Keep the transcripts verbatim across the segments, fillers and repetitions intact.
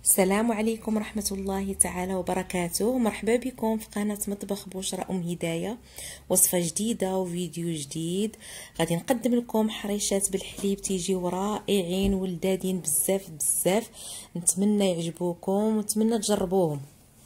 السلام عليكم ورحمة الله تعالى وبركاته. مرحبا بكم في قناة مطبخ بشرى أم هداية. وصفة جديدة وفيديو جديد. غادي نقدم لكم حريشات بالحليب تيجيو رائعين ولذاذين بزاف بزاف. نتمنى يعجبوكم ونتمنى تجربوهم.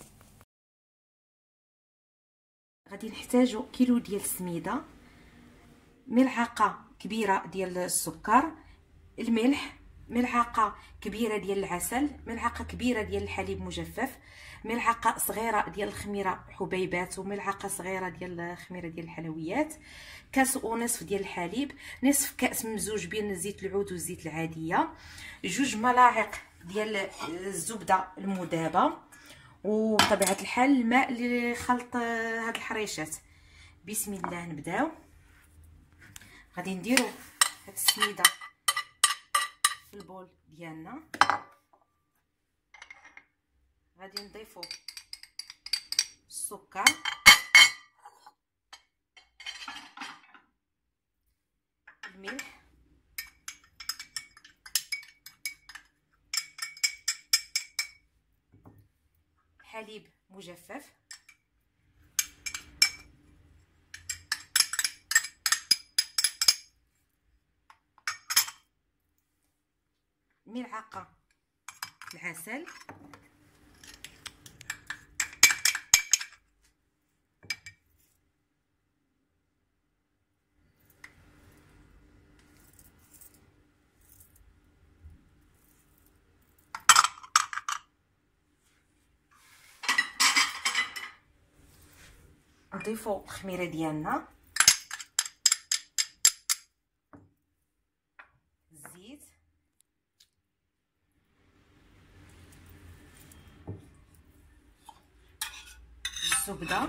غادي نحتاجو كيلو ديال السميده، ملعقه كبيره ديال السكر، الملح، ملعقه كبيره ديال العسل، ملعقه كبيره ديال الحليب مجفف، ملعقه صغيره ديال الخميره حبيبات، وملعقه صغيره ديال الخميره ديال الحلويات، كاس ونصف ديال الحليب، نصف كاس ممزوج بين زيت العود والزيت العاديه، جوج ملاعق ديال الزبده المذابه، وبطبيعه الحال الماء لخلط هاد الحريشات. بسم الله نبداو. غادي نديرو هاد السميده في البول ديالنا، غادي نضيفو السكر، الملح، حليب مجفف، ملعقه العسل، نضيفو الخميره ديالنا، الزيت، الزبده،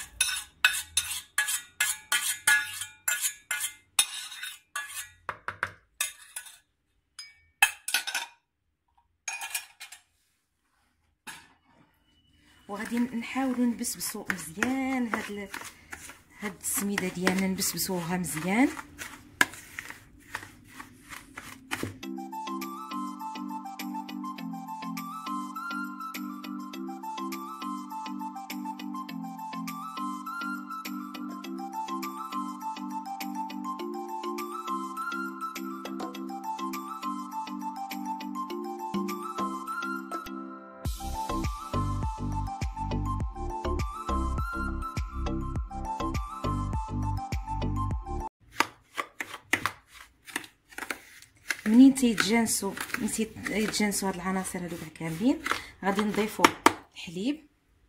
وغادي نحاولوا نبسبسوا مزيان هاد ال... هاد السميده ديالنا، نبسبسوها مزيان. منين تيتجانسوا منين تيتجانسوا هاد العناصر هادو كاع كاملين، غادي نضيفوا الحليب،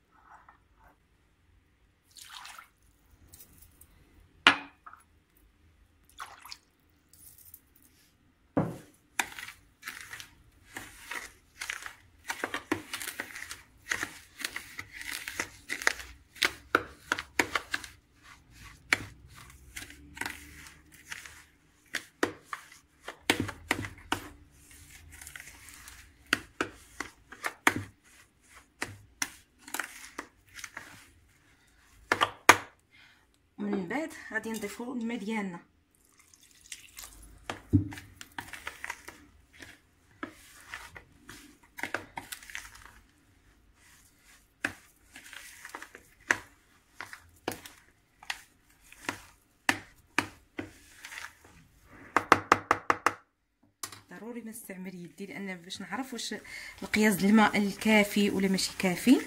من بعد غادي نضيفوا الماء ديالنا. ضروري ما نستعمل يدي لان باش نعرف واش القياس ديال الماء الكافي ولا ماشي كافي.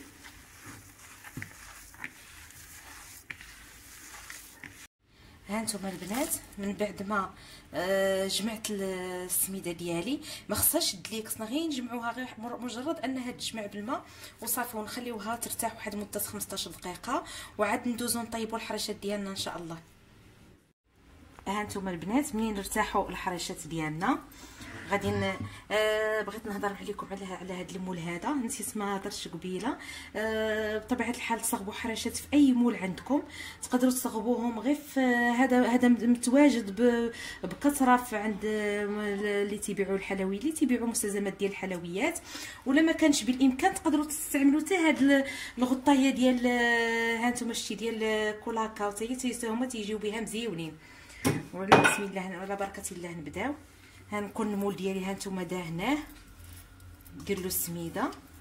هانتوما البنات، من بعد ما آه جمعت السميده ديالي، ما خصهاش تدليك، خصنا غير نجمعوها غير مجرد انها تجمع بالماء وصافي، ونخليوها ترتاح واحد مده خمسطاش دقيقه، وعاد ندوزو نطيبوا الحريشات ديالنا ان شاء الله. هانتوما البنات، منين ارتاحوا الحريشات ديالنا غادي ن... آه بغيت نهضر عليكم على على هذا المول هذا، نسيت ما هضرتش قبيله. آه بطبيعه الحال تصاوبوا حريشات في اي مول عندكم، تقدروا تصاوبوهم غير في هذا هذا متواجد ب... بكثره في عند اللي تيبيعوا الحلويات، اللي تيبيعوا مستلزمات ديال الحلويات. ولا ما كانش بالامكان تقدروا تستعملوا حتى هاد الغطايه ديال هانتوما شتي ديال كولاكا، حتى هما تيجيو بها مزيونين. ولا بسم الله ولا بركه الله نبداو. هنكون المول ديالي هانتوما داهناه، ندير له السميده،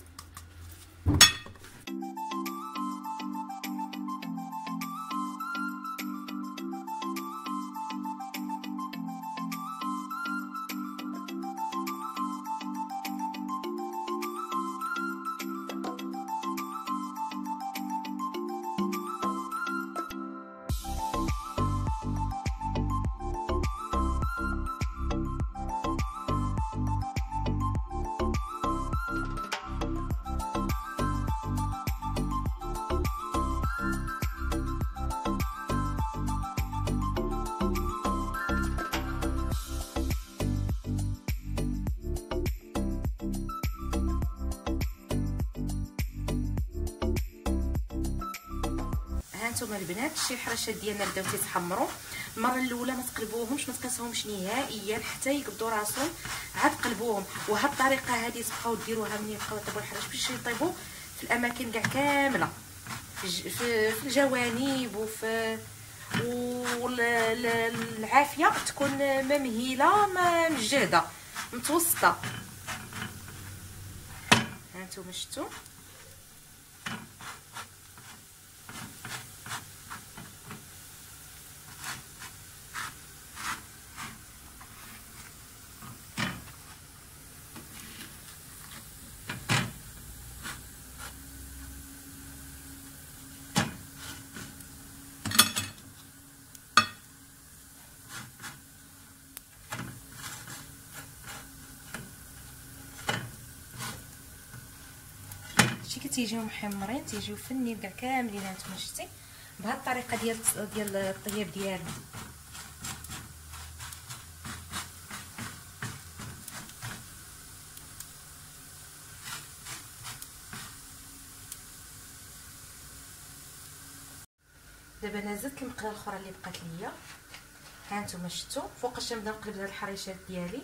هانتوما البنات شتي الحراشات ديالنا بداو كيتحمروا. المره الاولى ما تقلبوهمش، ما تقاسوهمش نهائيا حتى يقبضوا راسهم، عاد قلبوهم. وهاد الطريقه هذه تبقاو ديروها ملي يبقاو يطيبوا الحراش باش يطيبوا في الاماكن كاع كامله، في في الجوانب وفي والعافيه تكون ما مهيله ما مجهده متوسطه. هانتوما شفتوا شتي كتيجيو محمرين، تيجيو فنين كاع كاملين. هانتوما شتي بهاد الطريقه ديال ديال الطياب ديالنا. دابا انا زدت المقله الاخرى اللي بقات ليا. هانتوما شفتوا فوقاش نبدا نقلب هاد الحريشات ديالي.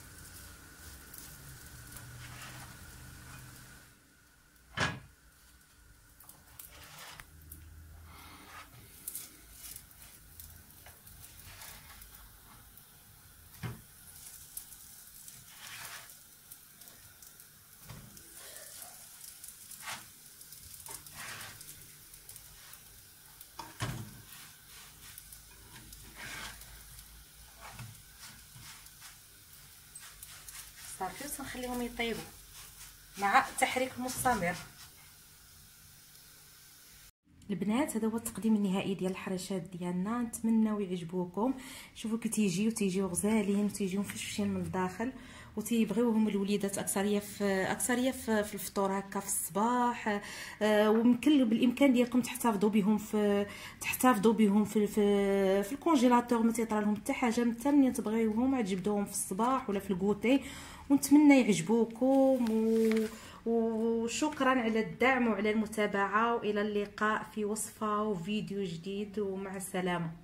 صافي وتنخليهم يطيبوا مع تحريك مستمر. البنات هذا هو التقديم النهائي ديال الحراشات ديالنا، نتمناو يعجبوكم. شوفوا كي تيجيو تيجيو غزالين وتيجيو مفشفشين من الداخل وتيبغيوهم الوليدات اكثريه في اكثريه في, في الفطور هكا في الصباح. آه ويمكن بالامكان ديالكم تحتفظوا بهم في تحتفظوا بهم في في, في الكونجيلاتور، ما تيطرى لهم حتى حاجه حتى ملي تبغيوهم عاد تجبدوهم في الصباح ولا في الكوتي. ونتمنى يعجبوكم و... وشكرا على الدعم وعلى المتابعه، والى اللقاء في وصفه وفيديو جديد، ومع السلامه.